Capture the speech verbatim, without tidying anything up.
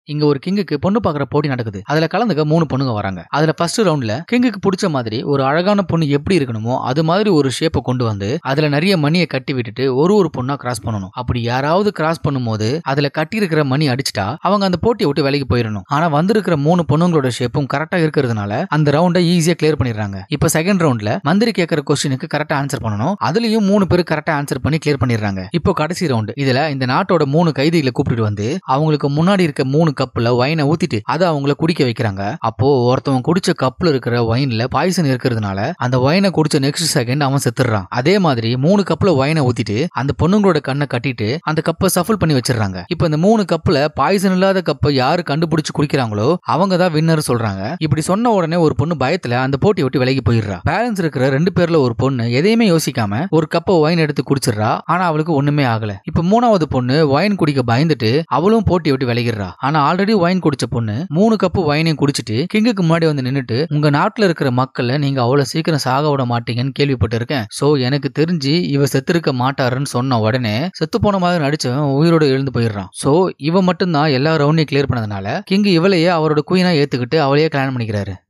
இங்க ஒரு கிங்குக்கு பொண்ணு பாக்குற போட்டி நடக்குது. அதுல கலந்துக்க மூணு பொண்ணுங்க வராங்க. அதுல ஃபர்ஸ்ட் ரவுண்ட்ல கிங்குக்கு பிடிச்ச மாதிரி ஒரு அழகான பொண்ணு எப்படி இருக்கணுமோ அது மாதிரி ஒரு ஷேப்பை கொண்டு வந்து அதுல நிறைய மணியை கட்டி விட்டுட்டு ஒரு ஒரு பொண்ணா கிராஸ் பண்ணணும். அப்படி யாராவது கிராஸ் பண்ணும்போது அதுல கட்டி இருக்கிற மணி அடிச்சிட்டா அவங்க அந்த போட்டியை விட்டு விலகி போயிடணும். ஆனா வந்திருக்கிற மூணு பொண்ணுங்களோட ஷேப்பும் கரெக்டா இருக்கிறதுனால அந்த ரவுண்டை ஈஸியா கிளியர் பண்ணிடுறாங்க. இப்ப செகண்ட் ரவுண்ட்ல மந்திரி கேட்கிற கொஸ்டினுக்கு கரெக்டா ஆன்சர் பண்ணணும். அதுலயும் மூணு பேர் கரெக்டா ஆன்சர் பண்ணி கிளியர் பண்ணிடுறாங்க. இப்போ கடைசி ரவுண்ட். இதுல இந்த நாட்டோட மூணு கைதிகளை கூப்பிட்டு வந்து அவங்களுக்கு முன்னாடி இருக்க மூணு கப்ல வைனை ஊத்திட்டு அதை அவங்கள குடிக்க வைக்கிறாங்க. அப்போ ஒருத்தவன் குடிச்ச கப்ல இருக்கிற வைன்ல பாய்சன் இருக்கிறதுனால அந்த வைனை குடிச்ச நெக்ஸ்ட் செகண்ட் அவன் செத்துறான். அதே மாதிரி மூணு கப்ல வைனை ஊத்திட்டு அந்த பொண்ணுங்களோட கண்ணை கட்டிட்டு அந்த கப்பை சஃபிள் பண்ணி வச்சிடறாங்க. இப்ப இந்த மூணு கப்ல பாய்சன் இல்லாத கப்பை யாரு கண்டுபிடிச்சு குடிக்கிறாங்களோ அவங்க தான் வின்னர் சொல்றாங்க. இப்படி சொன்ன உடனே ஒரு பொண்ணு பயத்துல அந்த போட்டி விட்டு விலகி போயிடுறா. பேலன்ஸ் இருக்கிற ரெண்டு பேர்ல ஒரு பொண்ணு எதையுமே யோசிக்காம ஒரு கப்பை வைன் எடுத்து குடிச்சிடறா. ஆனா அவளுக்கு ஒண்ணுமே ஆகல. இப்ப மூணாவது பொண்ணு வைன் குடிக்க பயந்துட்டு அவளும் போட்டி விட்டு விலகிடுறா. ஆனா ஆல்ரெடி வைன் குடிச்ச பொண்ணு மூணு கப்பு வைனையும் குடிச்சிட்டு கிங்குக்கு முன்னாடி வந்து நின்னுட்டு உங்க நாட்டுல இருக்கிற மக்களை நீங்க அவ்வளவு சீக்கிரம் சாக விட மாட்டீங்கன்னு கேள்விப்பட்டு இருக்கேன். சோ எனக்கு தெரிஞ்சு இவ செத்துருக்க மாட்டாருன்னு சொன்ன உடனே செத்து போன மாதிரி நடிச்சவன் உயிரோட எழுந்து போயிடுறான். சோ இவ மட்டும் தான் எல்லா ரவுண்டையும் கிளியர் பண்ணதுனால கிங் இவளையே அவரோட குயினா ஏத்துக்கிட்டு அவளையே கல்யாணம் பண்ணிக்கிறாரு.